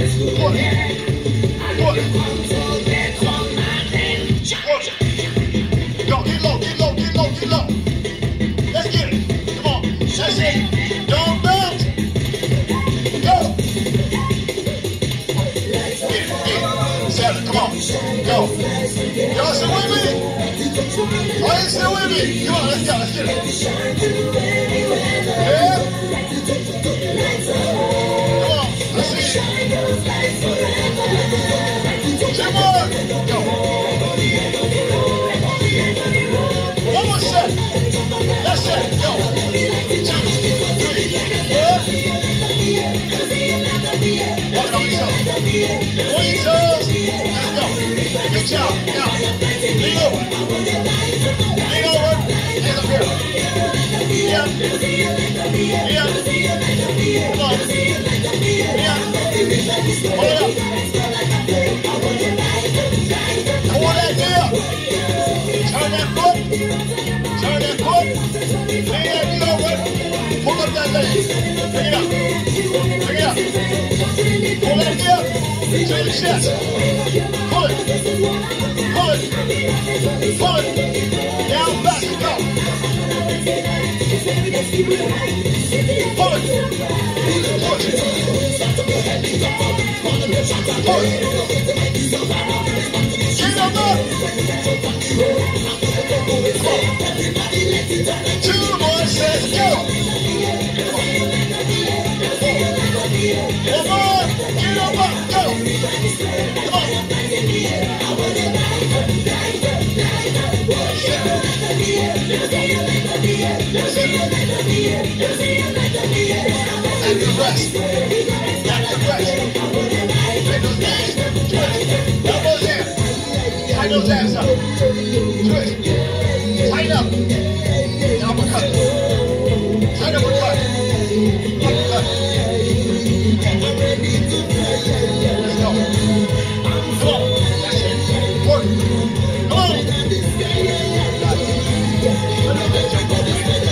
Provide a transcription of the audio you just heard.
Go, get low, get low, get low, get low. Let's get it. Come on. That's it. Don't bounce. Go. Get it. Settle. Come on. Go. Y'all still with me? Are you still with me? Come on, let's go. Let's get it. Yeah. Come on. Let's see it. Two more. Go. One more set. That's it. Go. 2, 3, 4. Walk on each other. On each other. Let's go. Good job. Now, lean over. Lean over. Hands up here. Yeah. Yeah. Come on. Yeah. Hold it up. Pull that knee up. Turn that foot. Turn that foot. Lean that knee over. Pull up that leg. Bring it up. Bring it up. Pull that knee up. Turn the chest. Pull it. Pull it. Pull it. Down, back, and go. Pull it. Pull it. Pull it. Get up up. 2 more sets, go. One more. Get up up, go. Come on. Active rest. Active rest. Bring those knees. Twist. Elbows in. Tighten those abs up. Twist.